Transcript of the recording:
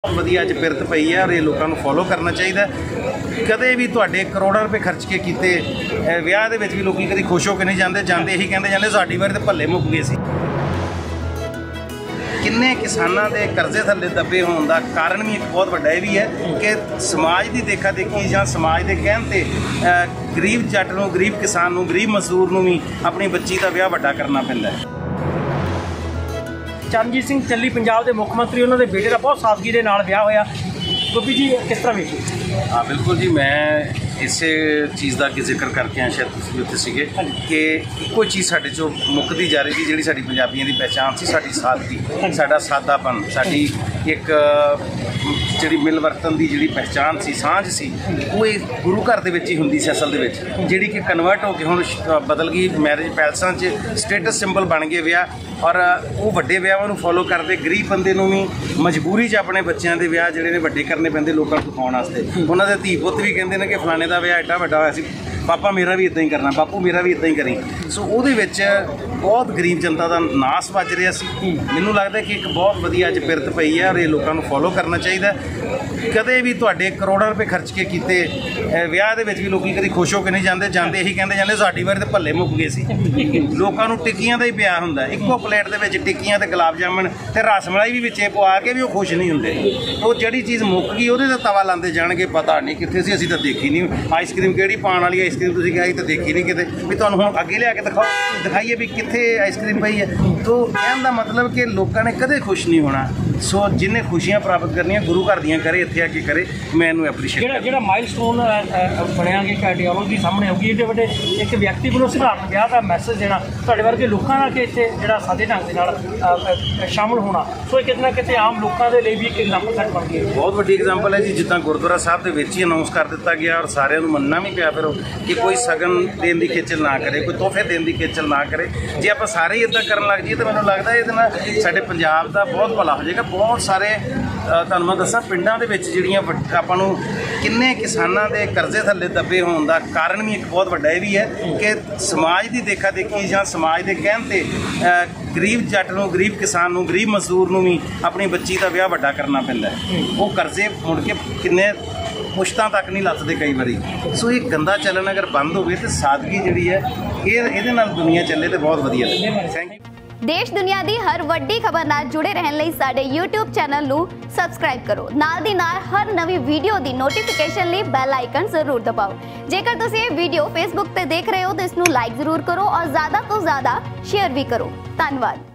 ਵਧੀਆ ਅੱਜ ਪਿਰਤ ਪਈ ਹੈ ਔਰ ਇਹ ਲੋਕਾਂ ਨੂੰ ਫੋਲੋ ਕਰਨਾ ਚਾਹੀਦਾ। ਕਦੇ ਵੀ ਤੁਹਾਡੇ ਕਰੋੜਾਂ ਰੁਪਏ ਖਰਚ ਕੇ ਕੀਤੇ ਵਿਆਹ ਦੇ ਵਿੱਚ ਵੀ ਲੋਕੀ ਕਦੀ ਖੁਸ਼ ਹੋ ਕੇ ਨਹੀਂ ਜਾਂਦੇ, ਜਾਂਦੇ ਇਹੀ ਕਹਿੰਦੇ ਜਾਂਦੇ ਸਾਡੀ ਵਾਰੀ ਤਾਂ ਭੱਲੇ ਮੁੱਕ ਗਏ ਸੀ। ਕਿੰਨੇ ਕਿਸਾਨਾਂ ਦੇ ਕਰਜ਼ੇ ਥੱਲੇ ਦੱਬੇ ਹੋਣ ਦਾ ਕਾਰਨ ਵੀ ਇੱਕ ਬਹੁਤ ਵੱਡਾ ਇਹ ਵੀ ਹੈ ਕਿ ਸਮਾਜ ਦੀ ਦੇਖਾ ਦੇਖੀ ਜਾਂ ਸਮਾਜ ਦੇ ਕਹਿਣ 'ਤੇ ਗਰੀਬ ਜੱਟ ਨੂੰ, ਗਰੀਬ ਕਿਸਾਨ ਨੂੰ, ਗਰੀਬ ਮਜ਼ਦੂਰ ਨੂੰ ਵੀ ਆਪਣੀ ਬੱਚੀ ਦਾ ਵਿਆਹ ਵੱਡਾ ਕਰਨਾ ਪੈਂਦਾ ਹੈ। ਚਰਨਜੀਤ ਸਿੰਘ ਚੱਲੀ ਪੰਜਾਬ ਦੇ ਮੁੱਖ ਮੰਤਰੀ, ਉਹਨਾਂ ਦੇ ਬੇਟੇ ਦਾ ਬਹੁਤ ਸਾਦਗੀ ਦੇ ਨਾਲ ਵਿਆਹ ਹੋਇਆ। ਗੋਪੀ ਜੀ ਕਿਸ ਤਰ੍ਹਾਂ ਵੇਖੀ? हाँ बिल्कुल जी, मैं इसे चीज़ का जिक्र करके आया, शायद तुसीं उत्थे सीगे कि इक्को चीज़ साडे चों मुक्कदी जा रही थी, जिहड़ी साडी पंजाबियों की पहचान सी, साडी सादगी, साडा सादापन, साडी एक जिहड़ी मिलवरतन की जिहड़ी पहचान सी, सांझ सी, वो गुरु घर दे विच ही हुंदी सी असल दे विच, जिहड़ी कि कन्वर्ट हो के हुण बदल गई मैरिज पैलसां 'च स्टेटस सिंबल बन गए विआह। और वो वड्डे विआहां नूं फॉलो करते गरीब बंदे नूं भी मजबूरी 'च अपने बच्चों के विआह जिहड़े ने वड्डे करने पैंदे लोकां नूं दिखाउण वास्ते। उन्हां दे धी पुत्त भी कहंदे ने कि फलाणे दा विआह एड्डा वड्डा होया सी, पापा मेरा भी इदां ही करना, बापू मेरा भी इदां ही करी। सो उहदे विच बहुत गरीब जनता का नास वज रहा सी। मैनूं लगदा कि एक बहुत वधिया अज पिरत पई है और ये लोकां नूं फॉलो करना चाहिए। कदे भी तुहाडे करोड़ां रुपए खर्च के कीते विआह दे विच भी लोकी कदी खुश हो के नहीं जांदे, जांदे यही कहंदे जांदे साडी वारी तां भल्ले मुੱਕ गए सी। लोकां नूं टिक्कियां दा ही पिया हुंदा, इक्को प्लेट दे विच टिक्कियां ते गुलाब जामुन ते रसमलाई भी विचे पवा के भी वो खुश नहीं हुंदे। वो जिहड़ी चीज़ मुੱਕ गई ਉਹਦੇ ਤੇ तवा लांदे जाणगे, पता नहीं कित्थे सी, असीं तां देखी नहीं। आइसक्रीम किहड़ी पाउण वाली आइसक्रीम तुसीं कही तां देखी नहीं किते, भी तुहानूं हुण अगे लिया के दिखाइए भी कित्थे आइसक्रीम पई है। तो कहण दा मतलब कि लोकां ने कदे खुश नहीं होना। सो जिन्हें खुशियां प्राप्त करनियां गुरु घर दियां करे, इत्थे आके करे, मैं इहनूं एप्रीशिएट ਜਿਹੜਾ ਮਾਈਲਸਟੋਨ ਬਣਿਆ ਕਿ ਆਈਡੀਓਲੋਜੀ ਸਾਹਮਣੇ ਆਊਗੀ, ਇਹਦੇ ਵੱਡੇ ਇੱਕ ਵਿਅਕਤੀ ਵੱਲੋਂ ਸਧਾਰਨ ਵਿਆਹ ਦਾ ਮੈਸੇਜ ਦੇਣਾ ਤੁਹਾਡੇ ਵਰਗੇ ਲੋਕਾਂ ਨਾਲ ਕਿ ਇੱਥੇ ਜਿਹੜਾ ਸਾਦੇ ਢੰਗ ਦੇ ਨਾਲ ਸ਼ਾਮਲ ਹੋਣਾ, ਸੋ ਇਹ ਕਿਤੇ ਨਾ ਕਿਤੇ ਆਮ ਲੋਕਾਂ ਦੇ ਲਈ ਵੀ ਇੱਕ ਐਗਜ਼ਾਮਪਲ ਸੈੱਟ ਬਣ ਗਈ। बहुत वड्डी एग्जाम्पल है जी, जिद्दां गुरुद्वारा साहब के विच ही अनाउंस कर दिता गया और सारिਆਂ ਨੂੰ ਮੰਨਣਾ भी पिया फिर कि कोई सगन देण ਦੀ ਖੇਚਲ ना करे, कोई तोहफे देण ਦੀ ਖੇਚਲ ना करे। जे ਆਪਾਂ ਸਾਰੇ ਹੀ इदां ਕਰਨ ਲੱਗ ਜਾਈਏ ਤਾਂ ਮੈਨੂੰ ਲੱਗਦਾ ਇਹਦੇ ਨਾਲ ਸਾਡੇ ਪੰਜਾਬ ਦਾ ਬਹੁਤ ਭਲਾ ਹੋ ਜਾਏਗਾ। ਬਹੁਤ ਸਾਰੇ ਤੁਹਾਨੂੰ ਮੈਂ ਦੱਸਾਂ ਪਿੰਡਾਂ ਦੇ ਵਿੱਚ ਜਿਹੜੀਆਂ ਆਪਾਂ ਨੂੰ ਕਿੰਨੇ ਕਿਸਾਨਾਂ ਦੇ ਕਰਜ਼ੇ ਥੱਲੇ ਦੱਬੇ ਹੋਣ ਦਾ ਕਾਰਨ ਵੀ ਇੱਕ ਬਹੁਤ ਵੱਡਾ ਇਹ ਵੀ ਹੈ ਕਿ ਸਮਾਜ ਦੀ ਦੇਖਾ ਦੇਖੀ ਜਾਂ ਸਮਾਜ ਦੇ ਕਹਿਣ 'ਤੇ ਗਰੀਬ ਜੱਟ ਨੂੰ, ਗਰੀਬ ਕਿਸਾਨ ਨੂੰ, ਗਰੀਬ ਮਜ਼ਦੂਰ ਨੂੰ ਵੀ ਆਪਣੀ ਬੱਚੀ ਦਾ ਵਿਆਹ ਵੱਡਾ ਕਰਨਾ ਪੈਂਦਾ ਹੈ। ਉਹ ਕਰਜ਼ੇ ਮੁੜ ਕੇ ਕਿੰਨੇ ਪੁਸ਼ਤਾਂ ਤੱਕ ਨਹੀਂ ਲੱਥਦੇ ਕਈ ਵਾਰੀ। ਸੋ ਇਹ ਗੰਦਾ ਚੱਲਣ ਅਗਰ ਬੰਦ ਹੋਵੇ ਤਾਂ ਸਾਦਗੀ ਜਿਹੜੀ ਹੈ ਇਹਦੇ ਨਾਲ ਦੁਨੀਆ ਚੱਲੇ ਤਾਂ ਬਹੁਤ ਵਧੀਆ ਹੈ। Thank you. देश दुनिया की हर वड्डी खबर नाल जुड़े रहने लई साडे YouTube चैनल नू सबसक्राइब करो। नाल दी नाल हर नवी वीडियो दी नोटिफिकेशन लई बैल आइकन जरूर दबाओ। जेकर तुसीं ये वीडियो Facebook ते देख रहे हो तो इसनू लाइक जरूर करो और ज़्यादा तो ज़्यादा शेयर भी करो। धन्यवाद।